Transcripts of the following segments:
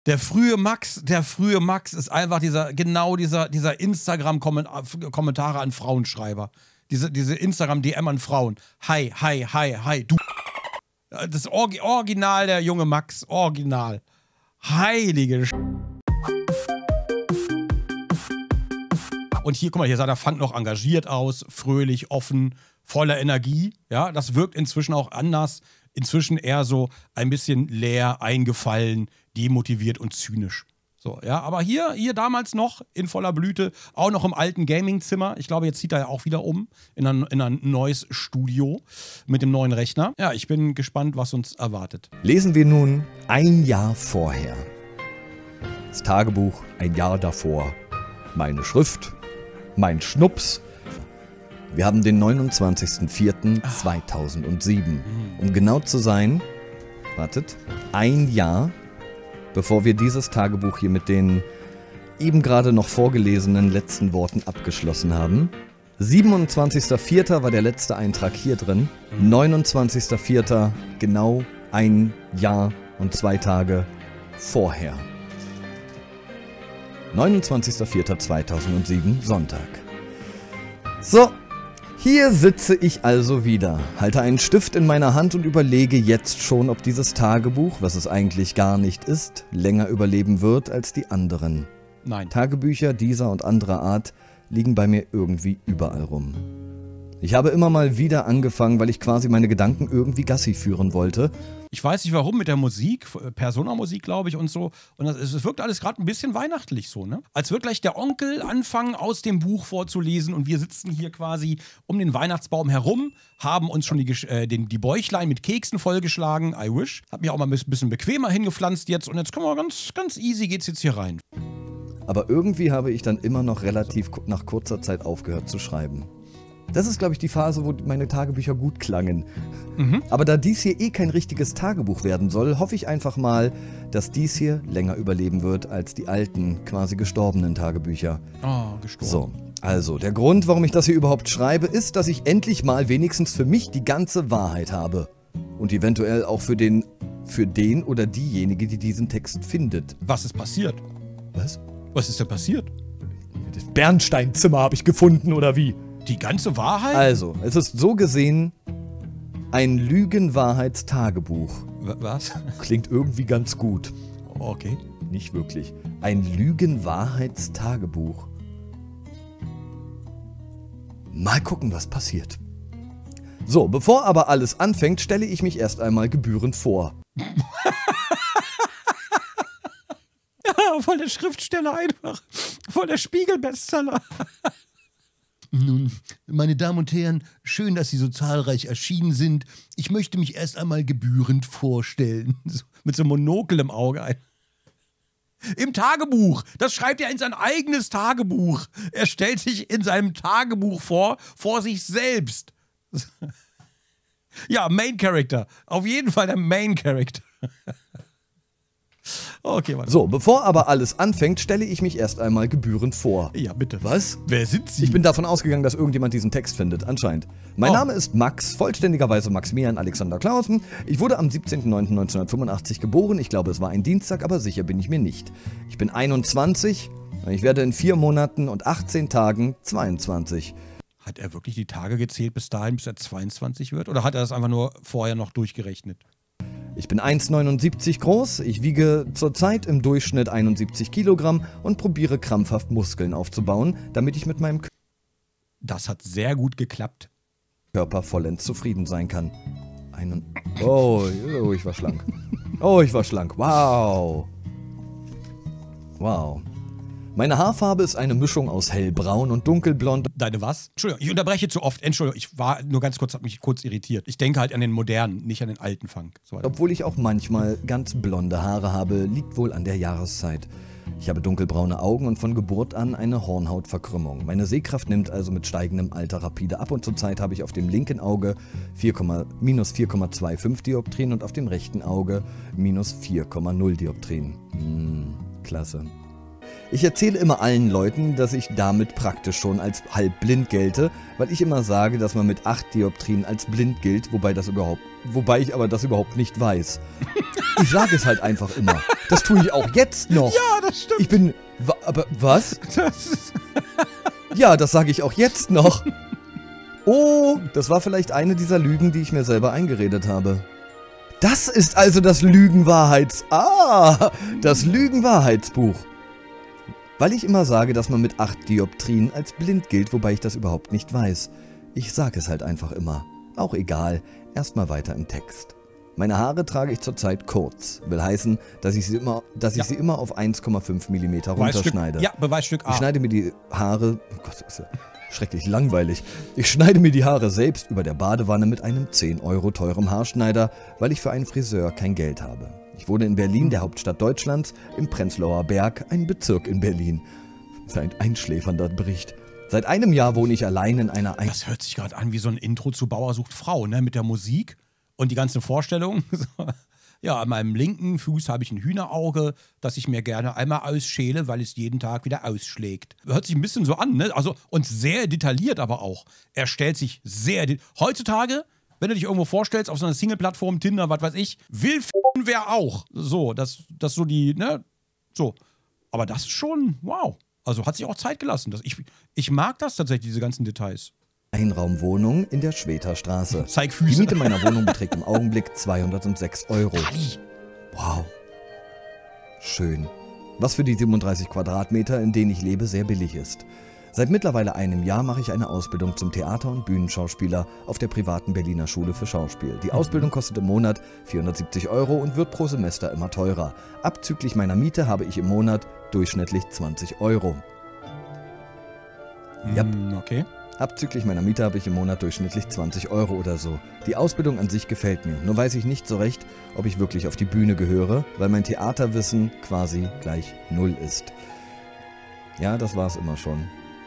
Der frühe Max ist einfach dieser Instagram-Kommentare an Frauenschreiber. Diese Instagram-DM an Frauen. Hi, hi, hi, hi, du. Das Original der junge Max. Original. Heilige Und hier, guck mal, hier sah der Funk noch engagiert aus, fröhlich, offen, voller Energie. Ja, das wirkt inzwischen auch anders. Inzwischen eher so ein bisschen leer, eingefallen, demotiviert und zynisch. So, ja, aber hier damals noch in voller Blüte, auch noch im alten Gaming-Zimmer. Ich glaube, jetzt zieht er ja auch wieder um in ein neues Studio mit dem neuen Rechner. Ja, ich bin gespannt, was uns erwartet. Lesen wir nun ein Jahr vorher. Das Tagebuch ein Jahr davor. Meine Schrift, mein Schnups. Wir haben den 29.04.2007. Um genau zu sein, wartet, ein Jahr, bevor wir dieses Tagebuch hier mit den eben gerade noch vorgelesenen letzten Worten abgeschlossen haben. 27.04. war der letzte Eintrag hier drin. 29.04. genau ein Jahr und 2 Tage vorher. 29.04.2007, Sonntag. So. Hier sitze ich also wieder, halte einen Stift in meiner Hand und überlege jetzt schon, ob dieses Tagebuch, was es eigentlich gar nicht ist, länger überleben wird als die anderen. Nein. Tagebücher dieser und anderer Art liegen bei mir irgendwie überall rum. Ich habe immer mal wieder angefangen, weil ich quasi meine Gedanken irgendwie Gassi führen wollte. Ich weiß nicht warum, mit der Musik, Persona-Musik, glaube ich, und so. Und es wirkt alles gerade ein bisschen weihnachtlich so, ne? Als wird gleich der Onkel anfangen, aus dem Buch vorzulesen und wir sitzen hier quasi um den Weihnachtsbaum herum, haben uns schon die Bäuchlein mit Keksen vollgeschlagen, I wish. Hab mich auch mal ein bisschen bequemer hingepflanzt jetzt und jetzt können wir ganz easy geht's jetzt hier rein. Aber irgendwie habe ich dann immer noch relativ nach kurzer Zeit aufgehört zu schreiben. Das ist, glaube ich, die Phase, wo meine Tagebücher gut klangen. Aber da dies hier kein richtiges Tagebuch werden soll, hoffe ich einfach mal, dass dies hier länger überleben wird als die alten, quasi gestorbenen Tagebücher. Oh, gestorben. So, also der Grund, warum ich das hier überhaupt schreibe, ist, dass ich endlich mal wenigstens für mich die ganze Wahrheit habe. Und eventuell auch für den oder diejenige, die diesen Text findet. Was ist passiert? Was? Was ist denn passiert? Das Bernsteinzimmer habe ich gefunden, oder wie? Die ganze Wahrheit? Also, es ist so gesehen ein Lügenwahrheitstagebuch. Was? Klingt irgendwie ganz gut. Okay. Nicht wirklich. Ein Lügenwahrheitstagebuch. Mal gucken, was passiert. So, bevor aber alles anfängt, stelle ich mich erst einmal gebührend vor. Ja, voll der Schriftsteller einfach. Voll der Spiegel-Bestseller. Nun, meine Damen und Herren, schön, dass Sie so zahlreich erschienen sind. Ich möchte mich erst einmal gebührend vorstellen. So, mit so einem Monokel im Auge. Im Tagebuch. Das schreibt er in sein eigenes Tagebuch. Er stellt sich in seinem Tagebuch vor sich selbst. Ja, Main Character. Auf jeden Fall der Main Character. Okay, warte. So, bevor aber alles anfängt, stelle ich mich erst einmal gebührend vor. Ja, bitte. Was? Wer sind Sie? Ich bin davon ausgegangen, dass irgendjemand diesen Text findet, anscheinend. Mein Name ist Max, vollständigerweise Maximilian Alexander Clausen. Ich wurde am 17.09.1985 geboren. Ich glaube, es war ein Dienstag, aber sicher bin ich mir nicht. Ich bin 21. Ich werde in 4 Monaten und 18 Tagen 22. Hat er wirklich die Tage gezählt bis dahin, bis er 22 wird? Oder hat er das einfach nur vorher noch durchgerechnet? Ich bin 1,79 groß, ich wiege zurzeit im Durchschnitt 71 Kilogramm und probiere krampfhaft Muskeln aufzubauen, damit ich mit meinem Das hat sehr gut geklappt. Körper vollends zufrieden sein kann. Oh, ich war schlank. Oh, ich war schlank. Wow. Wow. Meine Haarfarbe ist eine Mischung aus hellbraun und dunkelblond. Deine was? Entschuldigung, ich unterbreche zu oft. Entschuldigung, ich war nur ganz kurz, hat mich kurz irritiert. Ich denke halt an den modernen, nicht an den alten Funk. So. Obwohl ich auch manchmal ganz blonde Haare habe, liegt wohl an der Jahreszeit. Ich habe dunkelbraune Augen und von Geburt an eine Hornhautverkrümmung. Meine Sehkraft nimmt also mit steigendem Alter rapide ab und zurzeit habe ich auf dem linken Auge minus 4,25 Dioptrien und auf dem rechten Auge minus 4,0 Dioptrien. Klasse. Ich erzähle immer allen Leuten, dass ich damit praktisch schon als halb blind gelte, weil ich immer sage, dass man mit 8 Dioptrien als blind gilt, wobei ich aber das überhaupt nicht weiß. Ich sage es halt einfach immer. Das tue ich auch jetzt noch. Ja, das stimmt. Ich bin... Aber was? Das ist Ja, das sage ich auch jetzt noch. Oh, das war vielleicht eine dieser Lügen, die ich mir selber eingeredet habe. Das ist also das das Lügenwahrheitsbuch. Weil ich immer sage, dass man mit 8 Dioptrien als blind gilt, wobei ich das überhaupt nicht weiß. Ich sage es halt einfach immer. Auch egal, erstmal weiter im Text. Meine Haare trage ich zurzeit kurz. Will heißen, dass ich sie immer auf 1,5 mm runterschneide. Beweisstück A. Ich schneide mir die Haare... Oh Gott, das ist ja schrecklich langweilig. Ich schneide mir die Haare selbst über der Badewanne mit einem 10 € teuren Haarschneider, weil ich für einen Friseur kein Geld habe. Ich wohne in Berlin, der Hauptstadt Deutschlands, im Prenzlauer Berg, ein Bezirk in Berlin. Ein einschläfernder Bericht. Seit einem Jahr wohne ich allein in einer... Das hört sich gerade an wie so ein Intro zu Bauer sucht Frau, ne? Mit der Musik und die ganzen Vorstellungen. Ja, an meinem linken Fuß habe ich ein Hühnerauge, das ich mir gerne einmal ausschäle, weil es jeden Tag wieder ausschlägt. Hört sich ein bisschen so an, ne? Also, und sehr detailliert aber auch. Er stellt sich sehr... Heutzutage, wenn du dich irgendwo vorstellst, auf so einer Single-Plattform, Tinder, was weiß ich, will f***en wer auch. So, das so die, ne? So. Aber das ist schon, wow. Also hat sich auch Zeit gelassen. Ich mag das tatsächlich, diese ganzen Details. Einraumwohnung in der Schweterstraße. Zeig Füße. Die Miete meiner Wohnung beträgt im Augenblick 206 €. Wow. Schön. Was für die 37 Quadratmeter, in denen ich lebe, sehr billig ist. Seit mittlerweile einem Jahr mache ich eine Ausbildung zum Theater- und Bühnenschauspieler auf der privaten Berliner Schule für Schauspiel. Die Ausbildung kostet im Monat 470 € und wird pro Semester immer teurer. Abzüglich meiner Miete habe ich im Monat durchschnittlich 20 €. Ja. Okay. Abzüglich meiner Miete habe ich im Monat durchschnittlich 20 € oder so. Die Ausbildung an sich gefällt mir, nur weiß ich nicht so recht, ob ich wirklich auf die Bühne gehöre, weil mein Theaterwissen quasi gleich 0 ist. Ja, das war es immer schon.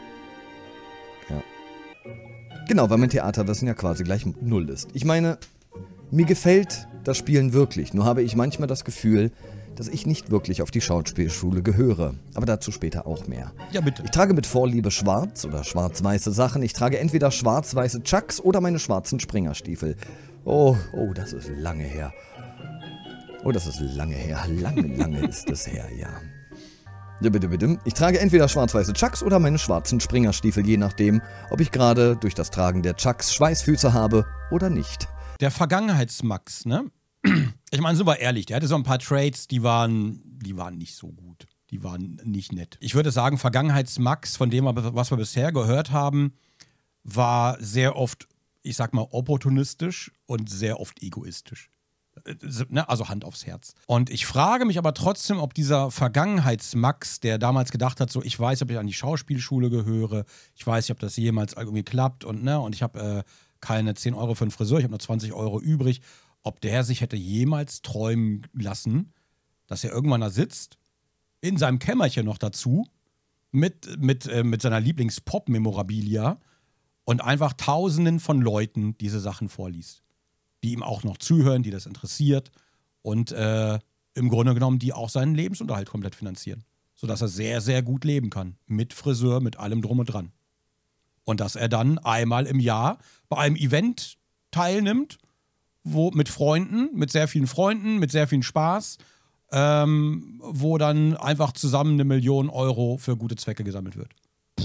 Ja. Genau, weil mein Theaterwissen ja quasi gleich 0 ist. Ich meine, mir gefällt das Spielen wirklich, nur habe ich manchmal das Gefühl, dass ich nicht wirklich auf die Schauspielschule gehöre. Aber dazu später auch mehr. Ja, bitte. Ich trage mit Vorliebe schwarz oder schwarz-weiße Sachen. Ich trage entweder schwarz-weiße Chucks oder meine schwarzen Springerstiefel. Oh, das ist lange her. Oh, das ist lange her. Lange ist es her, ja. Ja, bitte. Ich trage entweder schwarz-weiße Chucks oder meine schwarzen Springerstiefel, je nachdem, ob ich gerade durch das Tragen der Chucks Schweißfüße habe oder nicht. Der Vergangenheitsmax, ne? Ich meine, sind wir ehrlich, der hatte so ein paar Trades, die waren nicht so gut. Die waren nicht nett. Ich würde sagen, Vergangenheitsmax, von dem, was wir bisher gehört haben, war sehr oft, ich sag mal, opportunistisch und sehr oft egoistisch. Also Hand aufs Herz. Und ich frage mich aber trotzdem, ob dieser Vergangenheitsmax, der damals gedacht hat, so, ich weiß, ob ich an die Schauspielschule gehöre, ich weiß nicht, ob das jemals irgendwie klappt und ich habe keine 10 € für einen Friseur, ich habe nur 20 € übrig, ob der sich hätte jemals träumen lassen, dass er irgendwann da sitzt, in seinem Kämmerchen noch dazu, mit seiner Lieblings-Pop-Memorabilia und einfach Tausenden von Leuten diese Sachen vorliest, die ihm auch noch zuhören, die das interessiert und im Grunde genommen, die auch seinen Lebensunterhalt komplett finanzieren, sodass er sehr, sehr gut leben kann, mit Friseur, mit allem drum und dran. Und dass er dann einmal im Jahr bei einem Event teilnimmt, mit Freunden, mit sehr vielen Freunden, mit sehr viel Spaß, wo dann einfach zusammen 1 Million € für gute Zwecke gesammelt wird.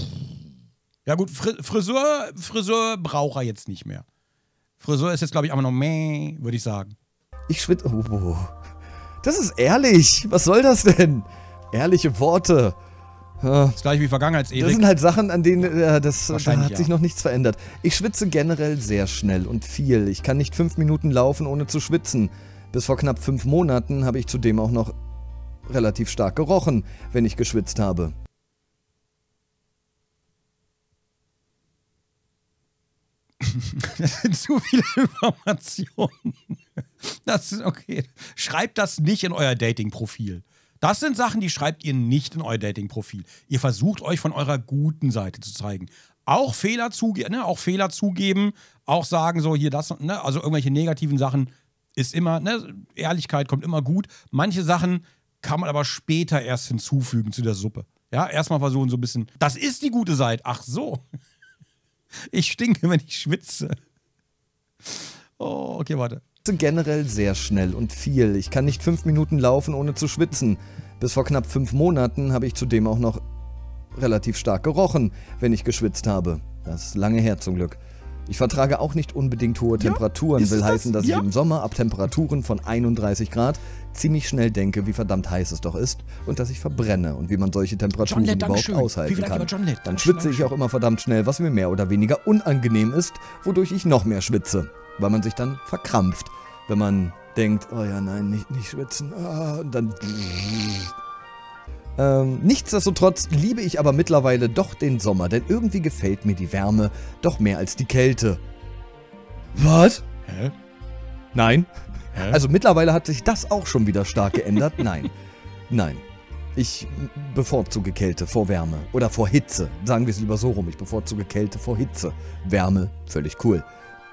Ja gut, Friseur braucht er jetzt nicht mehr. Friseur ist jetzt, glaube ich, einfach noch würde ich sagen. Ich schwitze... Oh, das ist ehrlich. Was soll das denn? Ehrliche Worte. Das gleiche wie Vergangenheits-Erik. Das sind halt Sachen, an denen da hat ja sich noch nichts verändert. Ich schwitze generell sehr schnell und viel. Ich kann nicht 5 Minuten laufen, ohne zu schwitzen. Bis vor knapp 5 Monaten habe ich zudem auch noch relativ stark gerochen, wenn ich geschwitzt habe. Das sind zu viele Informationen. Das ist okay. Schreibt das nicht in euer Dating-Profil. Das sind Sachen, die schreibt ihr nicht in euer Dating-Profil. Ihr versucht euch von eurer guten Seite zu zeigen. Auch Fehler zugeben, auch sagen so hier das, ne? Also irgendwelche negativen Sachen ist immer, ne? Ehrlichkeit kommt immer gut. Manche Sachen kann man aber später erst hinzufügen zu der Suppe. Ja, erstmal versuchen so ein bisschen, das ist die gute Seite. Ach so. Ich stinke, wenn ich schwitze. Oh, okay, warte. Generell sehr schnell und viel. Ich kann nicht 5 Minuten laufen, ohne zu schwitzen. Bis vor knapp 5 Monaten habe ich zudem auch noch relativ stark gerochen, wenn ich geschwitzt habe. Das ist lange her zum Glück. Ich vertrage auch nicht unbedingt hohe Temperaturen, will heißen, dass ich im Sommer ab Temperaturen von 31 Grad ziemlich schnell denke, wie verdammt heiß es doch ist und dass ich verbrenne und wie man solche Temperaturen überhaupt aushalten kann. Dann schwitze ich auch immer verdammt schnell, was mir mehr oder weniger unangenehm ist, wodurch ich noch mehr schwitze, weil man sich dann verkrampft, wenn man denkt, oh ja, nein, nicht schwitzen, und dann... Nichtsdestotrotz liebe ich aber mittlerweile doch den Sommer, denn irgendwie gefällt mir die Wärme doch mehr als die Kälte. Was? Hä? Nein. Hä? Also mittlerweile hat sich das auch schon wieder stark geändert. Nein. Nein. Ich bevorzuge Kälte vor Wärme. Oder vor Hitze. Sagen wir es lieber so rum. Ich bevorzuge Kälte vor Hitze. Wärme, völlig cool.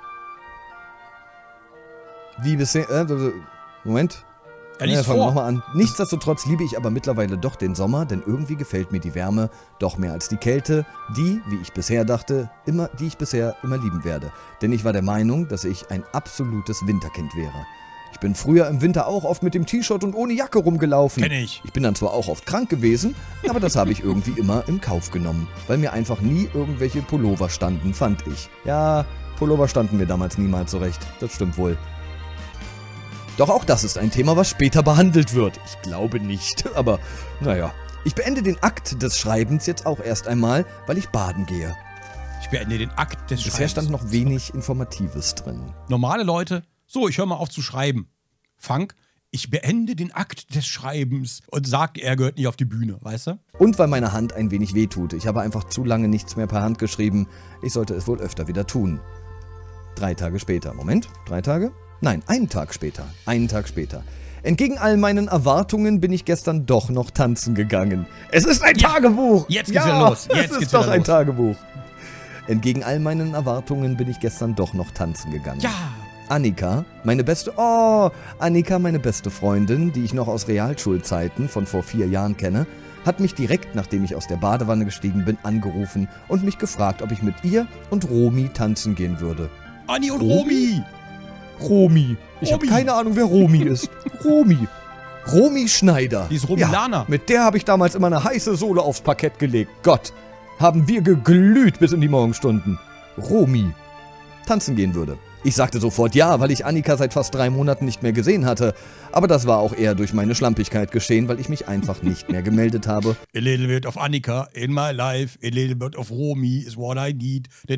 Wie bisher... Moment. Ja, fangen wir nochmal an. Nichtsdestotrotz liebe ich aber mittlerweile doch den Sommer, denn irgendwie gefällt mir die Wärme doch mehr als die Kälte, die ich bisher immer lieben werde. Denn ich war der Meinung, dass ich ein absolutes Winterkind wäre. Ich bin früher im Winter auch oft mit dem T-Shirt und ohne Jacke rumgelaufen. Kenn ich. Ich bin dann zwar auch oft krank gewesen, aber das habe ich irgendwie immer in Kauf genommen, weil mir einfach nie irgendwelche Pullover standen, fand ich. Ja, Pullover standen mir damals niemals so recht, das stimmt wohl. Doch auch das ist ein Thema, was später behandelt wird. Ich glaube nicht, aber naja. Ich beende den Akt des Schreibens jetzt auch erst einmal, weil ich baden gehe. Ich beende den Akt des Schreibens. Bisher stand noch wenig Informatives drin. Normale Leute, so, ich höre mal auf zu schreiben. Funk, ich beende den Akt des Schreibens und sag, er gehört nicht auf die Bühne, weißt du? Und weil meine Hand ein wenig wehtut. Ich habe einfach zu lange nichts mehr per Hand geschrieben. Ich sollte es wohl öfter wieder tun. 3 Tage später. Moment, 3 Tage? Nein, einen Tag später. Entgegen all meinen Erwartungen bin ich gestern doch noch tanzen gegangen. Es ist ein Tagebuch! Jetzt geht's wieder los. Es ist doch ein Tagebuch. Entgegen all meinen Erwartungen bin ich gestern doch noch tanzen gegangen. Ja! Annika, meine beste Freundin, die ich noch aus Realschulzeiten von vor 4 Jahren kenne, hat mich direkt, nachdem ich aus der Badewanne gestiegen bin, angerufen und mich gefragt, ob ich mit ihr und Romy tanzen gehen würde. Anni und Romy! Romy. Ich habe keine Ahnung, wer Romy ist. Romy Schneider. Die ist Romulaner. Ja, mit der habe ich damals immer eine heiße Sohle aufs Parkett gelegt. Gott, haben wir geglüht bis in die Morgenstunden. Romy tanzen gehen würde. Ich sagte sofort ja, weil ich Annika seit fast 3 Monaten nicht mehr gesehen hatte. Aber das war auch eher durch meine Schlampigkeit geschehen, weil ich mich einfach nicht mehr gemeldet habe. A little bit of Annika in my life, a little bit of Romy is what I need. Es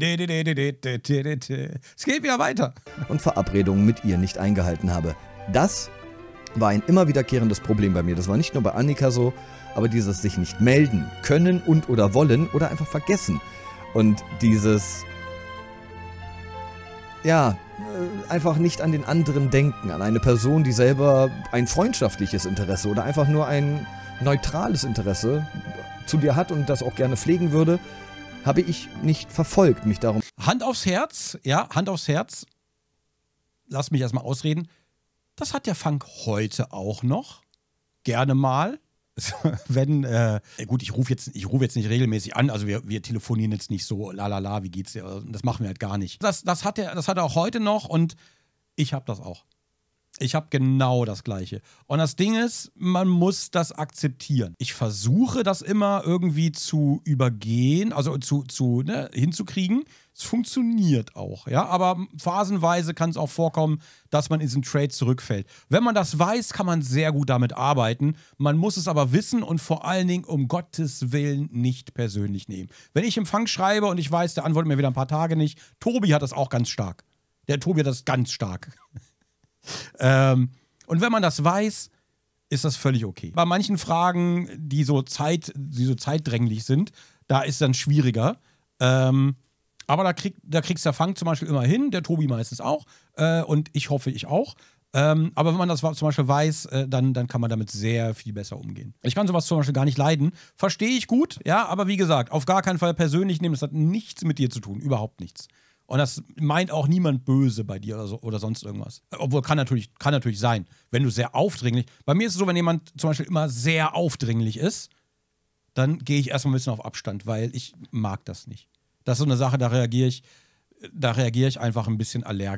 geht wieder weiter. Und Verabredungen mit ihr nicht eingehalten habe. Das war ein immer wiederkehrendes Problem bei mir. Das war nicht nur bei Annika so, aber dieses sich nicht melden können und oder wollen oder einfach vergessen. Und dieses... Ja, einfach nicht an den anderen denken, an eine Person, die selber ein freundschaftliches Interesse oder einfach nur ein neutrales Interesse zu dir hat und das auch gerne pflegen würde, habe ich nicht verfolgt, mich darum. Hand aufs Herz, ja, Hand aufs Herz. Lass mich erstmal ausreden. Das hat der Funk heute auch noch. Gerne mal. Wenn, gut, ich rufe jetzt nicht regelmäßig an, also wir telefonieren jetzt nicht so, lalala, wie geht's dir? Das machen wir halt gar nicht. Das hat er auch heute noch und ich habe das auch. Ich habe genau das Gleiche. Und das Ding ist, man muss das akzeptieren. Ich versuche das immer irgendwie zu übergehen, also hinzukriegen. Es funktioniert auch, ja. Aber phasenweise kann es auch vorkommen, dass man in diesen Trade zurückfällt. Wenn man das weiß, kann man sehr gut damit arbeiten. Man muss es aber wissen und vor allen Dingen um Gottes Willen nicht persönlich nehmen. Wenn ich Empfang schreibe und ich weiß, der antwortet mir wieder ein paar Tage nicht, Tobi hat das auch ganz stark. Tobi hat das ganz stark. Und wenn man das weiß, ist das völlig okay. Bei manchen Fragen, die so zeitdränglich sind, da ist es dann schwieriger. Aber da kriegst der Funk zum Beispiel immer hin, der Tobi meistens auch. Und ich hoffe, ich auch. Aber wenn man das zum Beispiel weiß, dann kann man damit sehr viel besser umgehen. Ich kann sowas zum Beispiel gar nicht leiden. Verstehe ich gut, ja, aber wie gesagt, auf gar keinen Fall persönlich nehmen. Das hat nichts mit dir zu tun, überhaupt nichts. Und das meint auch niemand böse bei dir oder sonst irgendwas. Obwohl, kann natürlich sein, wenn du sehr aufdringlich... Bei mir ist es so, wenn jemand zum Beispiel immer sehr aufdringlich ist, dann gehe ich erstmal ein bisschen auf Abstand, weil ich mag das nicht. Das ist so eine Sache, da reagiere ich einfach ein bisschen allergisch.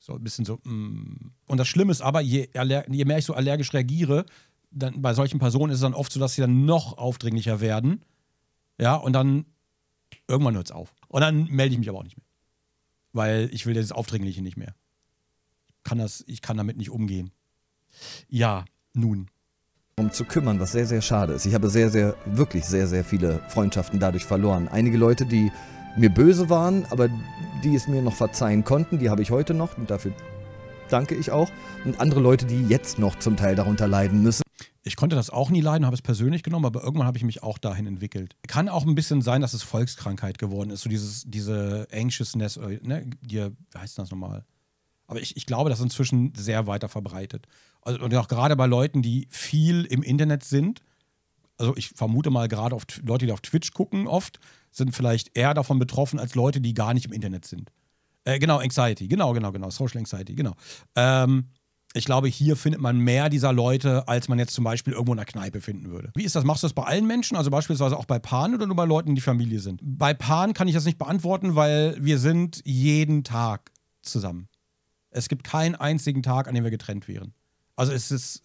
So ein bisschen so. Und das Schlimme ist aber, je mehr ich so allergisch reagiere, dann bei solchen Personen ist es dann oft so, dass sie dann noch aufdringlicher werden. Ja, und dann irgendwann hört es auf. Und dann melde ich mich aber auch nicht mehr. Weil ich will dieses Aufdringliche nicht mehr. Ich kann damit nicht umgehen. Ja, nun. Um zu kümmern, was sehr, sehr schade ist. Ich habe wirklich sehr, sehr viele Freundschaften dadurch verloren. Einige Leute, die mir böse waren, aber die es mir noch verzeihen konnten, die habe ich heute noch und dafür danke ich auch. Und andere Leute, die jetzt noch zum Teil darunter leiden müssen. Ich konnte das auch nie leiden, habe es persönlich genommen, aber irgendwann habe ich mich auch dahin entwickelt. Kann auch ein bisschen sein, dass es Volkskrankheit geworden ist, so diese Anxiousness, ne, wie heißt das nochmal? Aber ich glaube, das ist inzwischen sehr weiter verbreitet. Also, und auch gerade bei Leuten, die viel im Internet sind, also ich vermute mal gerade auf Leute, die auf Twitch gucken oft, sind vielleicht eher davon betroffen als Leute, die gar nicht im Internet sind. Genau, Anxiety, genau, Social Anxiety, genau. Ich glaube, hier findet man mehr dieser Leute, als man jetzt zum Beispiel irgendwo in einer Kneipe finden würde. Wie ist das? Machst du das bei allen Menschen? Also beispielsweise auch bei Paaren oder nur bei Leuten, die Familie sind? Bei Paaren kann ich das nicht beantworten, weil wir sind jeden Tag zusammen. Es gibt keinen einzigen Tag, an dem wir getrennt wären. Also es ist,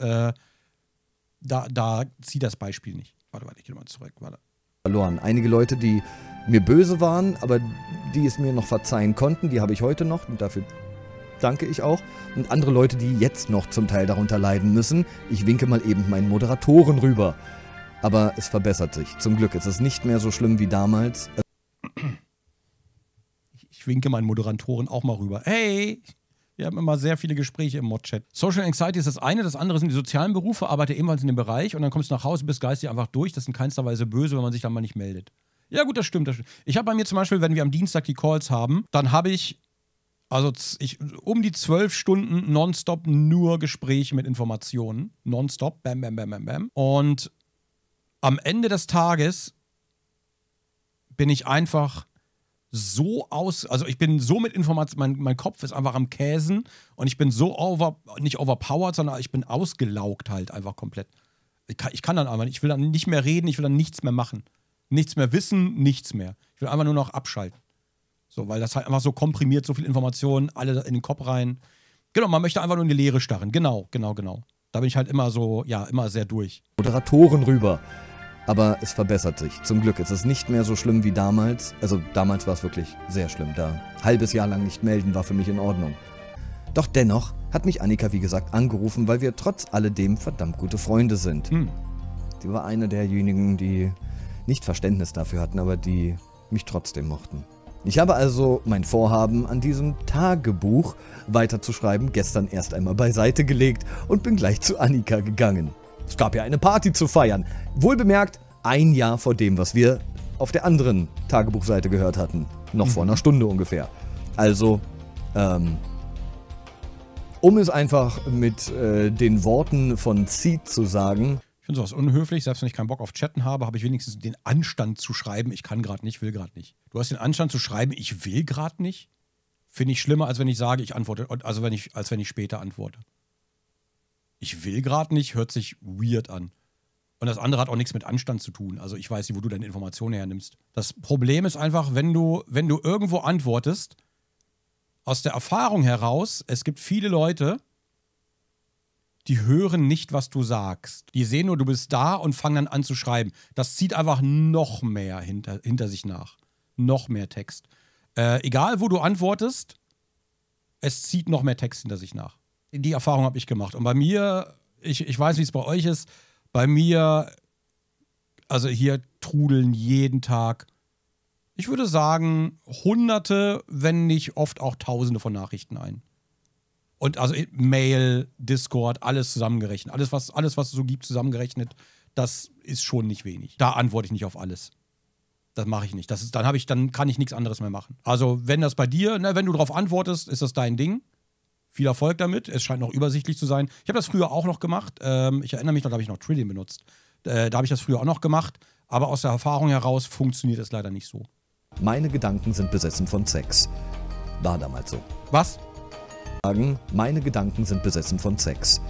da zieht das Beispiel nicht. Warte, ich gehe mal zurück. Verloren. Einige Leute, die mir böse waren, aber die es mir noch verzeihen konnten, die habe ich heute noch und dafür danke ich auch. Und andere Leute, die jetzt noch zum Teil darunter leiden müssen. Ich winke mal eben meinen Moderatoren rüber. Aber es verbessert sich. Zum Glück ist es nicht mehr so schlimm wie damals. Ich winke meinen Moderatoren auch mal rüber. Hey! Wir haben immer sehr viele Gespräche im Mod-Chat. Social Anxiety ist das eine, das andere sind die sozialen Berufe, arbeite ebenfalls in dem Bereich und dann kommst du nach Hause, bist geistig einfach durch. Das ist in keinster Weise böse, wenn man sich dann mal nicht meldet. Ja gut, das stimmt. Ich habe bei mir zum Beispiel, wenn wir am Dienstag die Calls haben, dann habe ich um die 12 Stunden nonstop nur Gespräche mit Informationen. Nonstop, bam, bam, bam, bam, bam. Und am Ende des Tages bin ich einfach also ich bin so mit Informationen, mein Kopf ist einfach am Käsen und ich bin so nicht overpowered, sondern ich bin ausgelaugt halt einfach komplett. Ich kann dann einfach, ich will dann nicht mehr reden, ich will dann nichts mehr machen. Nichts mehr wissen, nichts mehr. Ich will einfach nur noch abschalten. So, weil das halt einfach so komprimiert, so viel Informationen, alle in den Kopf rein. Genau, man möchte einfach nur in die Leere starren. Genau. Da bin ich halt immer so, ja, immer sehr durch. Moderatoren rüber. Aber es verbessert sich. Zum Glück ist es nicht mehr so schlimm wie damals. Also damals war es wirklich sehr schlimm. Da halbes Jahr lang nicht melden war für mich in Ordnung. Doch dennoch hat mich Annika, wie gesagt, angerufen, weil wir trotz alledem verdammt gute Freunde sind. Sie war eine derjenigen, die nicht Verständnis dafür hatten, aber die mich trotzdem mochten. Ich habe also mein Vorhaben, an diesem Tagebuch weiterzuschreiben, gestern erst einmal beiseite gelegt und bin gleich zu Annika gegangen. Es gab ja eine Party zu feiern. Wohlbemerkt, ein Jahr vor dem, was wir auf der anderen Tagebuchseite gehört hatten. Noch vor einer Stunde ungefähr. Also, um es einfach mit den Worten von Seed zu sagen. Ich finde sowas unhöflich. Selbst wenn ich keinen Bock auf Chatten habe, habe ich wenigstens den Anstand zu schreiben, ich kann gerade nicht, will gerade nicht. Du hast den Anstand zu schreiben, ich will gerade nicht. Finde ich schlimmer, als wenn ich sage, ich antworte. Also als wenn ich später antworte. Ich will gerade nicht, hört sich weird an. Und das andere hat auch nichts mit Anstand zu tun. Also ich weiß nicht, wo du deine Informationen hernimmst. Das Problem ist einfach, wenn du irgendwo antwortest, aus der Erfahrung heraus, es gibt viele Leute, die hören nicht, was du sagst. Die sehen nur, du bist da und fangen dann an zu schreiben. Das zieht einfach noch mehr hinter sich nach. Noch mehr Text. Egal, wo du antwortest, es zieht noch mehr Text hinter sich nach. Die Erfahrung habe ich gemacht. Und bei mir, ich weiß, wie es bei euch ist, bei mir, also hier trudeln jeden Tag, ich würde sagen, Hunderte, wenn nicht oft auch Tausende von Nachrichten ein. Und also Mail, Discord, alles zusammengerechnet. Alles, was es so gibt, zusammengerechnet, das ist schon nicht wenig. Da antworte ich nicht auf alles. Das mache ich nicht. Dann kann ich nichts anderes mehr machen. Also wenn das bei dir, wenn du darauf antwortest, ist das dein Ding. Viel Erfolg damit. Es scheint noch übersichtlich zu sein. Ich habe das früher auch noch gemacht. Ich erinnere mich noch, da habe ich noch Trillium benutzt. Da habe ich das früher auch noch gemacht. Aber aus der Erfahrung heraus funktioniert es leider nicht so. Meine Gedanken sind besessen von Sex. War damals so. Was? Meine Gedanken sind besessen von Sex.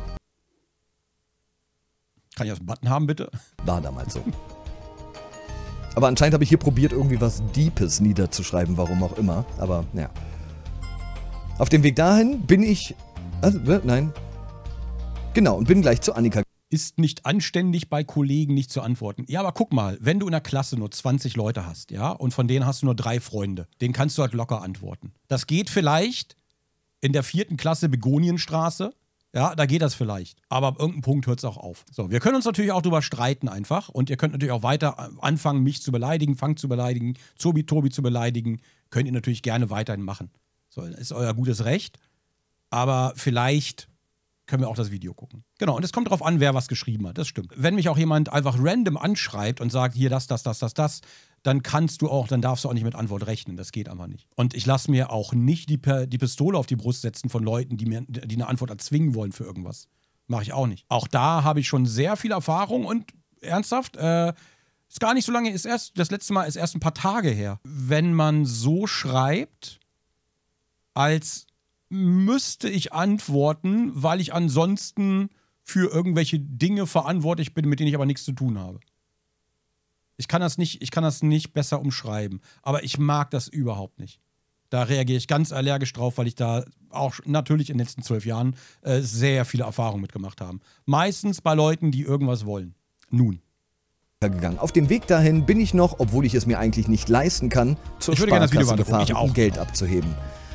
Kann ich das einen Button haben, bitte? War damals so. Aber anscheinend habe ich hier probiert, irgendwie was Deepes niederzuschreiben, warum auch immer. Aber ja. Auf dem Weg dahin bin ich... nein. Genau, und bin gleich zu Annika. Ist nicht anständig, bei Kollegen nicht zu antworten. Ja, aber guck mal, wenn du in der Klasse nur 20 Leute hast, ja, und von denen hast du nur 3 Freunde, denen kannst du halt locker antworten. Das geht vielleicht in der 4. Klasse Begonienstraße, ja, da geht das vielleicht. Aber ab irgendeinem Punkt hört es auch auf. So, wir können uns natürlich auch drüber streiten einfach. Und ihr könnt natürlich auch weiter anfangen, mich zu beleidigen, Fang zu beleidigen, Tobi zu beleidigen. Könnt ihr natürlich gerne weiterhin machen. So, ist euer gutes Recht. Aber vielleicht können wir auch das Video gucken. Genau, und es kommt darauf an, wer was geschrieben hat. Das stimmt. Wenn mich auch jemand einfach random anschreibt und sagt, hier das, dann dann darfst du auch nicht mit Antwort rechnen. Das geht einfach nicht. Und ich lasse mir auch nicht die Pistole auf die Brust setzen von Leuten, die eine Antwort erzwingen wollen für irgendwas. Mache ich auch nicht. Auch da habe ich schon sehr viel Erfahrung und ernsthaft, ist gar nicht so lange, das letzte Mal ist erst ein paar Tage her. Wenn man so schreibt, als müsste ich antworten, weil ich ansonsten für irgendwelche Dinge verantwortlich bin, mit denen ich aber nichts zu tun habe. Ich kann das nicht besser umschreiben. Aber ich mag das überhaupt nicht. Da reagiere ich ganz allergisch drauf, weil ich da auch natürlich in den letzten 12 Jahren sehr viele Erfahrungen mitgemacht habe. Meistens bei Leuten, die irgendwas wollen. Nun. Gegangen. Auf dem Weg dahin bin ich noch, obwohl ich es mir eigentlich nicht leisten kann, zur Sparkasse gefahren, um Geld abzuheben.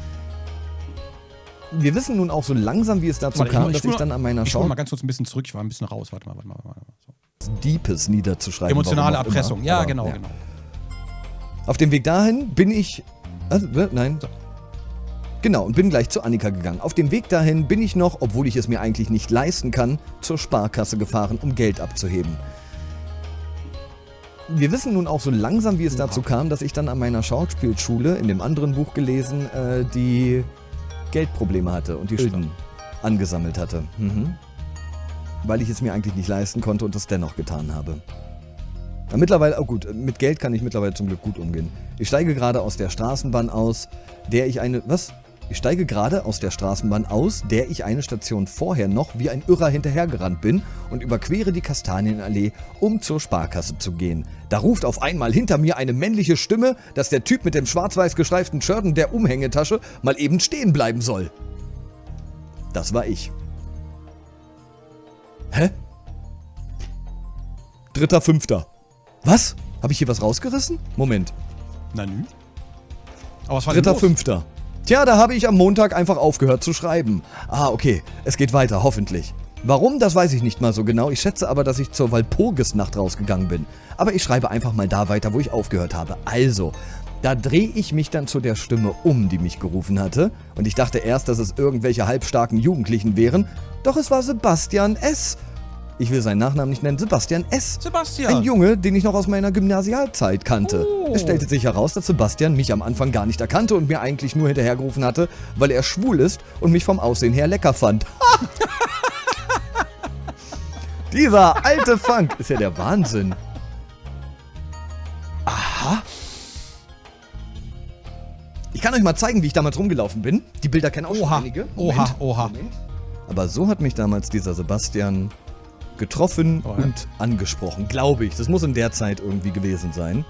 Wir wissen nun auch so langsam, wie es dazu kam, dass ich dann an meiner Ich mal ganz kurz ein bisschen zurück, ich war ein bisschen raus. Warte mal. So. Deepes niederzuschreiben. Emotionale Erpressung, immer. ja, Aber, genau. Auf dem Weg dahin bin ich... nein. So. Genau, und bin gleich zu Annika gegangen. Auf dem Weg dahin bin ich noch, obwohl ich es mir eigentlich nicht leisten kann, zur Sparkasse gefahren, um Geld abzuheben. Wir wissen nun auch so langsam, wie es dazu kam, dass ich dann an meiner Schauspielschule, in dem anderen Buch gelesen, die Geldprobleme hatte und die Schulden angesammelt hatte. Weil ich es mir eigentlich nicht leisten konnte und es dennoch getan habe. Aber mittlerweile, gut, mit Geld kann ich mittlerweile zum Glück gut umgehen. Ich steige gerade aus der Straßenbahn aus, der ich eine... Was? Ich steige gerade aus der Straßenbahn aus, der ich eine Station vorher noch wie ein Irrer hinterhergerannt bin und überquere die Kastanienallee, um zur Sparkasse zu gehen. Da ruft auf einmal hinter mir eine männliche Stimme, dass der Typ mit dem schwarz-weiß gestreiften Shirt und der Umhängetasche mal eben stehen bleiben soll. Das war ich. Hä? 3.5. Was? Habe ich hier was rausgerissen? Moment. Na nü. Aber was war denn los? 3.5. Tja, da habe ich am Montag einfach aufgehört zu schreiben. Ah, okay. Es geht weiter, hoffentlich. Warum, das weiß ich nicht mal so genau. Ich schätze aber, dass ich zur Walpurgisnacht rausgegangen bin. Aber ich schreibe einfach mal da weiter, wo ich aufgehört habe. Also, da drehe ich mich dann zu der Stimme um, die mich gerufen hatte. Und ich dachte erst, dass es irgendwelche halbstarken Jugendlichen wären. Doch es war Sebastian S. Ich will seinen Nachnamen nicht nennen, Sebastian S. Sebastian. Ein Junge, den ich noch aus meiner Gymnasialzeit kannte. Oh. Es stellte sich heraus, dass Sebastian mich am Anfang gar nicht erkannte und mir eigentlich nur hinterhergerufen hatte, weil er schwul ist und mich vom Aussehen her lecker fand. Dieser alte Funk ist ja der Wahnsinn. Aha. Ich kann euch mal zeigen, wie ich damals rumgelaufen bin. Die Bilder kennen auch schon einige. Moment. Oha. Aber so hat mich damals dieser Sebastian getroffen und angesprochen, glaube ich. Das muss in der Zeit irgendwie gewesen sein.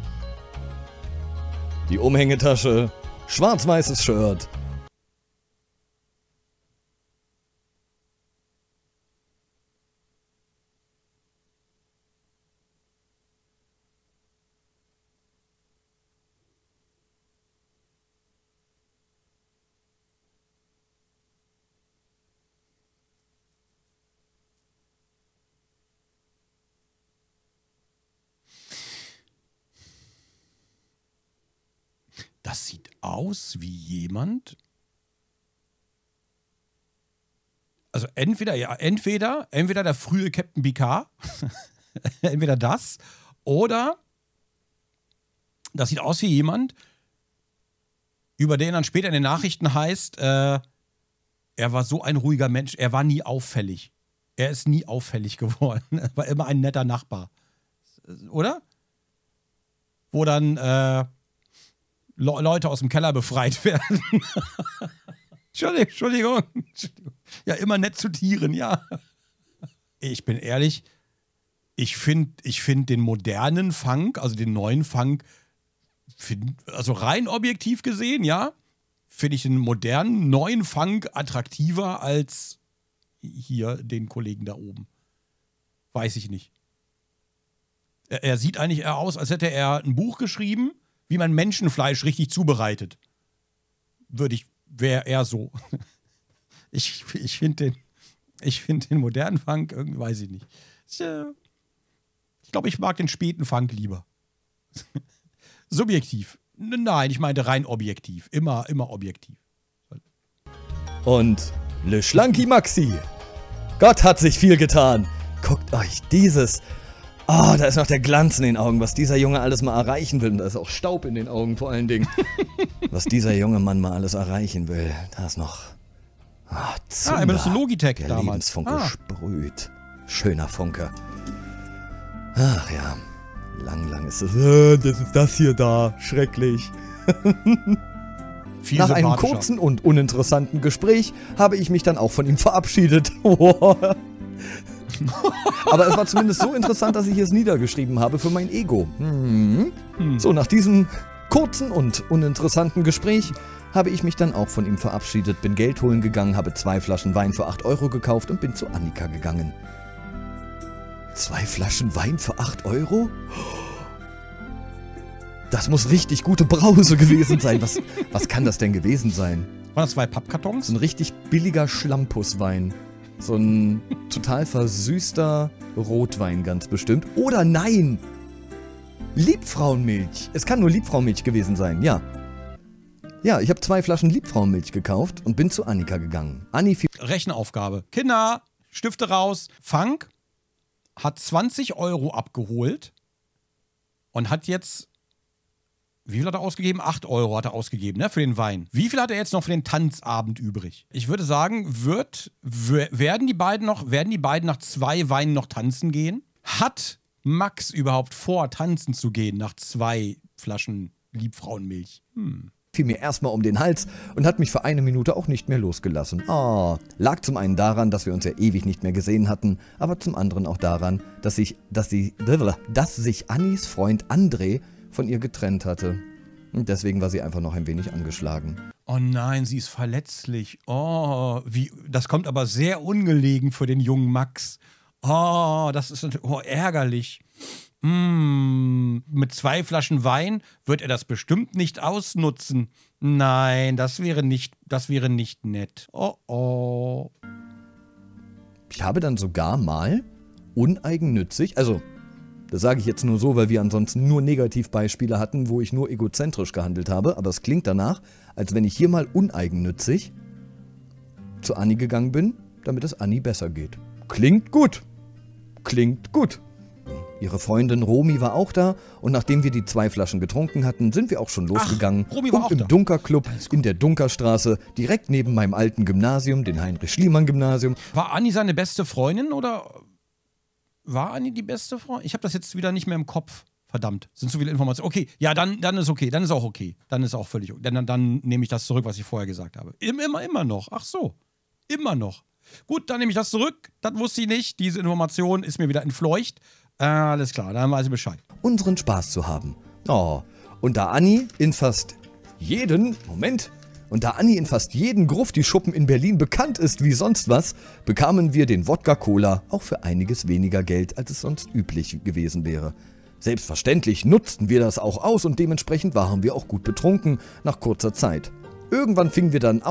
Die Umhängetasche, schwarz-weißes Shirt. Das sieht aus wie jemand. Also entweder der frühe Captain Picard, entweder das, oder das sieht aus wie jemand, über den dann später in den Nachrichten heißt, er war so ein ruhiger Mensch, er war nie auffällig. Er ist nie auffällig geworden. Er war immer ein netter Nachbar. Oder? Wo dann Leute aus dem Keller befreit werden. Entschuldigung. Ja, immer nett zu Tieren, ja. Ich bin ehrlich, ich find den modernen Funk, also den neuen Funk, also rein objektiv gesehen, ja, finde ich den modernen, neuen Funk attraktiver als hier den Kollegen da oben. Weiß ich nicht. Er sieht eigentlich eher aus, als hätte er ein Buch geschrieben, wie man Menschenfleisch richtig zubereitet. Wäre er so. Ich finde den modernen Funk, irgendwie weiß ich nicht. Ich glaube, ich mag den späten Funk lieber. Subjektiv. Nein, ich meinte rein objektiv. Immer objektiv. Und Le Schlanky Maxi. Gott hat sich viel getan. Guckt euch dieses. Oh, da ist noch der Glanz in den Augen, was dieser Junge alles mal erreichen will. Und da ist auch Staub in den Augen vor allen Dingen. Was dieser junge Mann mal alles erreichen will. Da ist noch... Zunder, aber das ist Logitech der damals. Lebensfunke sprüht. Schöner Funke. Ach ja, lang ist es. Das ist das hier da. Schrecklich. Nach einem kurzen und uninteressanten Gespräch habe ich mich dann auch von ihm verabschiedet. Aber es war zumindest so interessant, dass ich es niedergeschrieben habe für mein Ego. So, nach diesem kurzen und uninteressanten Gespräch habe ich mich dann auch von ihm verabschiedet, bin Geld holen gegangen, habe 2 Flaschen Wein für 8 Euro gekauft und bin zu Annika gegangen. 2 Flaschen Wein für 8 Euro? Das muss richtig gute Brause gewesen sein. Was kann das denn gewesen sein? Waren das 2 Pappkartons? So ein richtig billiger Schlampuswein. So ein total versüßter Rotwein ganz bestimmt. Oder nein! Liebfrauenmilch. Es kann nur Liebfrauenmilch gewesen sein, ja. Ja, ich habe 2 Flaschen Liebfrauenmilch gekauft und bin zu Annika gegangen. Rechenaufgabe. Kinder, Stifte raus. Funk hat 20 Euro abgeholt und hat jetzt, wie viel hat er ausgegeben? 8 Euro hat er ausgegeben, ne, für den Wein. Wie viel hat er jetzt noch für den Tanzabend übrig? Ich würde sagen, werden die beiden nach 2 Weinen noch tanzen gehen? Hat Max überhaupt vor, tanzen zu gehen nach 2 Flaschen Liebfrauenmilch? Fiel mir erstmal um den Hals und hat mich für eine Minute auch nicht mehr losgelassen. Lag zum einen daran, dass wir uns ja ewig nicht mehr gesehen hatten, aber zum anderen auch daran, dass sich Annis Freund André von ihr getrennt hatte. Und deswegen war sie einfach noch ein wenig angeschlagen. Oh nein, sie ist verletzlich. Oh, das kommt aber sehr ungelegen für den jungen Max. Oh, das ist ärgerlich. Mit 2 Flaschen Wein wird er das bestimmt nicht ausnutzen. Nein, das wäre nicht nett. Oh. Ich habe dann sogar mal uneigennützig, also das sage ich jetzt nur so, weil wir ansonsten nur Negativbeispiele hatten, wo ich nur egozentrisch gehandelt habe, aber es klingt danach, als wenn ich hier mal uneigennützig zu Anni gegangen bin, damit es Anni besser geht. Klingt gut. Ihre Freundin Romy war auch da und nachdem wir die 2 Flaschen getrunken hatten, sind wir auch schon losgegangen. Romy war auch im da. Dunkerclub in der Dunkerstraße, direkt neben meinem alten Gymnasium, den Heinrich-Schliemann-Gymnasium. War Anni seine beste Freundin oder war Anni die beste Freundin? Ich habe das jetzt wieder nicht mehr im Kopf. Verdammt, sind zu viele Informationen. Okay, ja, dann ist okay, dann ist auch okay. Dann ist auch völlig okay. Dann nehme ich das zurück, was ich vorher gesagt habe. Immer noch. Ach so, immer noch. Gut, dann nehme ich das zurück. Das wusste ich nicht. Diese Information ist mir wieder entfleucht. Alles klar, dann weiß ich Bescheid. Unseren Spaß zu haben. Und da Anni in fast jeden Gruft die Schuppen in Berlin bekannt ist wie sonst was, bekamen wir den Wodka-Cola auch für einiges weniger Geld, als es sonst üblich gewesen wäre. Selbstverständlich nutzten wir das auch aus und dementsprechend waren wir auch gut betrunken nach kurzer Zeit. Irgendwann fingen wir dann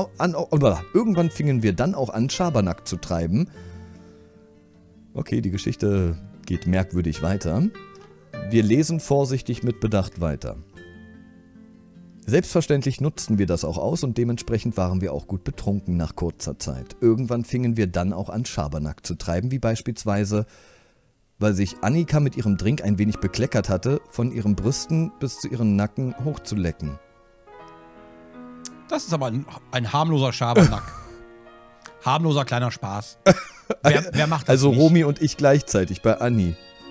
auch an, Schabernack zu treiben. Okay, die Geschichte geht merkwürdig weiter. Wir lesen vorsichtig mit Bedacht weiter. Selbstverständlich nutzten wir das auch aus und dementsprechend waren wir auch gut betrunken nach kurzer Zeit. Irgendwann fingen wir dann auch an, Schabernack zu treiben, wie beispielsweise, weil sich Annika mit ihrem Drink ein wenig bekleckert hatte, von ihren Brüsten bis zu ihren Nacken hochzulecken. Das ist aber ein harmloser Schabernack. Harmloser kleiner Spaß. Wer macht das also nicht? Romy und ich gleichzeitig bei Anni.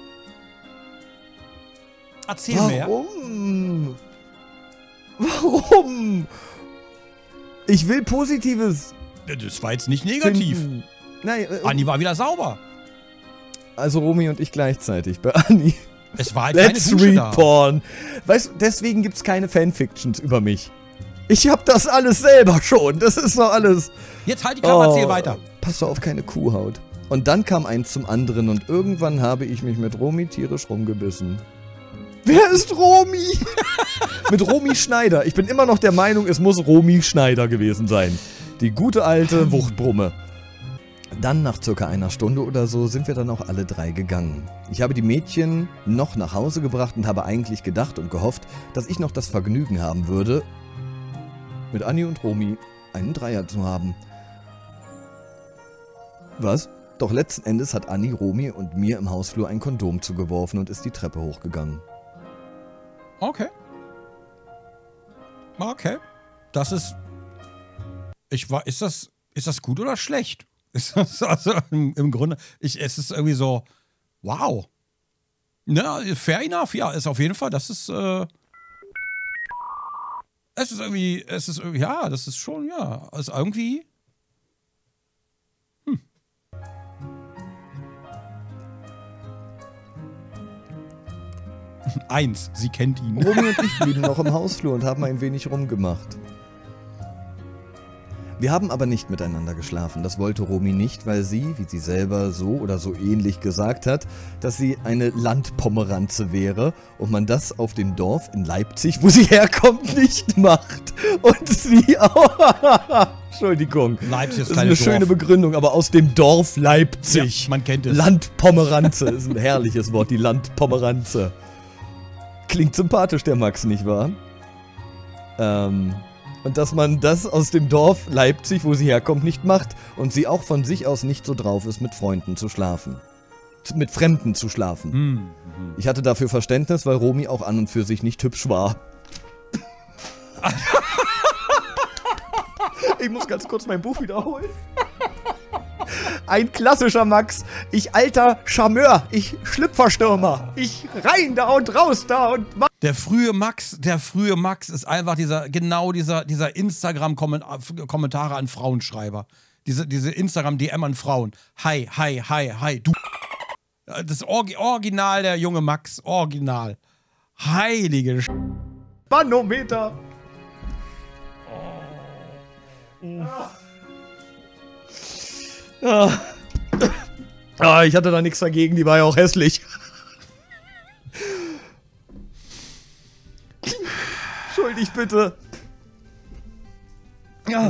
Erzähl mehr. Warum? Ich will Positives. Das war jetzt nicht negativ. Nein, Anni war wieder sauber. Also Romy und ich gleichzeitig bei Anni. Es war halt Let's keine Dusche read da. Porn. Weißt du, deswegen gibt's keine Fanfictions über mich. Ich hab das alles selber schon. Das ist doch alles... Jetzt halt die Kamera, erzähl weiter. Pass auf keine Kuhhaut. Und dann kam eins zum anderen und irgendwann habe ich mich mit Romy tierisch rumgebissen. Wer ist Romy? Mit Romy Schneider. Ich bin immer noch der Meinung, es muss Romy Schneider gewesen sein. Die gute alte Wuchtbrumme. Dann, nach circa einer Stunde oder so, sind wir dann auch alle drei gegangen. Ich habe die Mädchen noch nach Hause gebracht und habe eigentlich gedacht und gehofft, dass ich noch das Vergnügen haben würde, mit Anni und Romy einen Dreier zu haben. Was? Doch letzten Endes hat Anni, Romy und mir im Hausflur ein Kondom zugeworfen und ist die Treppe hochgegangen. Okay. Okay. Das ist... Ist das gut oder schlecht? Ist das also im Grunde... Es ist irgendwie so... Wow. Na, fair enough, ja, ist auf jeden Fall, das ist... Es ist irgendwie, ja, das ist schon, ja, also irgendwie... Eins, sie kennt ihn. Romy und ich blieben noch im Hausflur und haben ein wenig rumgemacht. Wir haben aber nicht miteinander geschlafen. Das wollte Romy nicht, weil sie, wie sie selber so oder so ähnlich gesagt hat, dass sie eine Landpomeranze wäre und man das auf dem Dorf in Leipzig, wo sie herkommt, nicht macht. Und sie auch... Entschuldigung. Leipzig ist das ist eine schöne Begründung, aber aus dem Dorf Leipzig. Ja, man kennt es. Landpomeranze ist ein herrliches Wort, die Landpomeranze. Klingt sympathisch, der Max, nicht wahr? Und dass man das aus dem Dorf Leipzig, wo sie herkommt, nicht macht und sie auch von sich aus nicht so drauf ist, mit Freunden zu schlafen. Mit Fremden zu schlafen. Ich hatte dafür Verständnis, weil Romy auch an und für sich nicht hübsch war. Ich muss ganz kurz mein Buch wiederholen. Ein klassischer Max. Ich alter Charmeur. Ich Schlüpferstürmer. Ich rein da und raus da und... Der frühe Max ist einfach dieser Instagram-Kommentare an Frauenschreiber. Diese Instagram-DM an Frauen. Hi, hi, hi, hi, du. Das Original, der junge Max. Original. Heilige Banometer. Ich hatte da nichts dagegen, die war ja auch hässlich. Entschuldigt bitte. Ja.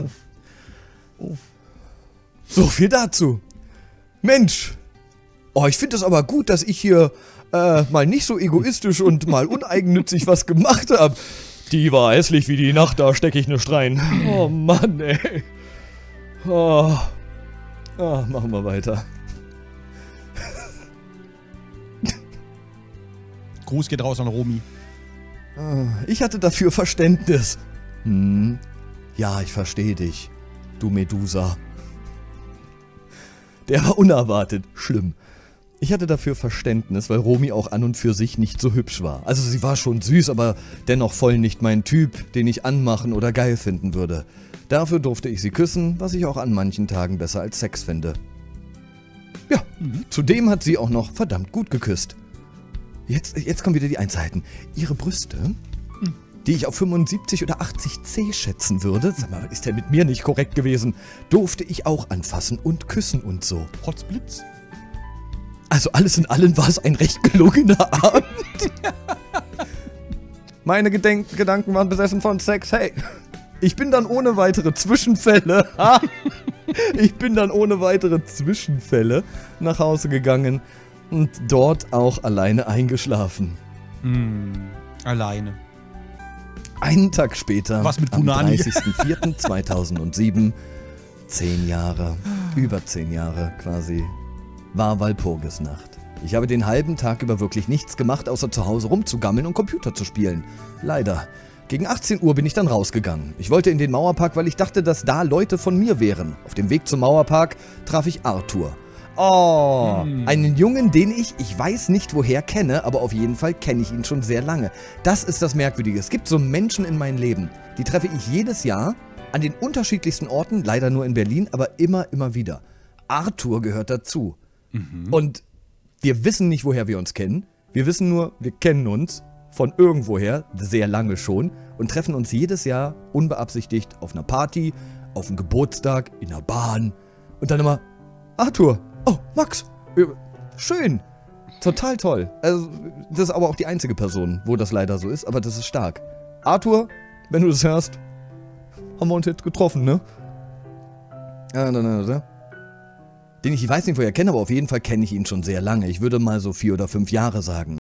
So viel dazu. Mensch. Oh, ich finde es aber gut, dass ich hier mal nicht so egoistisch und mal uneigennützig was gemacht habe. Die war hässlich wie die Nacht, da stecke ich nicht rein. Oh Mann, ey. Oh. Machen wir weiter. Gruß geht raus an Romy. Ich hatte dafür Verständnis. Ja, ich verstehe dich. Du Medusa. Der war unerwartet. Schlimm. Ich hatte dafür Verständnis, weil Romy auch an und für sich nicht so hübsch war. Also sie war schon süß, aber dennoch voll nicht mein Typ, den ich anmachen oder geil finden würde. Dafür durfte ich sie küssen, was ich auch an manchen Tagen besser als Sex finde. Ja, zudem hat sie auch noch verdammt gut geküsst. Jetzt kommen wieder die Einzelheiten. Ihre Brüste, die ich auf 75 oder 80 C schätzen würde, sag mal, ist ja mit mir nicht korrekt gewesen, durfte ich auch anfassen und küssen und so. Potzblitz. Also alles in allem war es ein recht gelungener Abend. Meine Gedanken waren besessen von Sex. Hey, ich bin dann ohne weitere Zwischenfälle nach Hause gegangen und dort auch alleine eingeschlafen. Alleine. Einen Tag später, was mit am Punani? 30.04.2007, 10 Jahre, über 10 Jahre quasi, war Walpurgisnacht. Ich habe den halben Tag über wirklich nichts gemacht, außer zu Hause rumzugammeln und Computer zu spielen. Leider. Gegen 18 Uhr bin ich dann rausgegangen. Ich wollte in den Mauerpark, weil ich dachte, dass da Leute von mir wären. Auf dem Weg zum Mauerpark traf ich Arthur. Oh, einen Jungen, den ich weiß nicht woher kenne, aber auf jeden Fall kenne ich ihn schon sehr lange. Das ist das Merkwürdige. Es gibt so Menschen in meinem Leben, die treffe ich jedes Jahr an den unterschiedlichsten Orten, leider nur in Berlin, aber immer wieder. Arthur gehört dazu. Und wir wissen nicht, woher wir uns kennen. Wir wissen nur, wir kennen uns von irgendwoher, sehr lange schon, und treffen uns jedes Jahr unbeabsichtigt auf einer Party, auf einem Geburtstag, in der Bahn. Und dann immer, Arthur, oh, Max, schön, total toll. Also, das ist aber auch die einzige Person, wo das leider so ist, aber das ist stark. Arthur, wenn du das hörst, haben wir uns jetzt getroffen, ne? Den ich weiß nicht, woher kenne, aber auf jeden Fall kenne ich ihn schon sehr lange. Ich würde mal so 4 oder 5 Jahre sagen.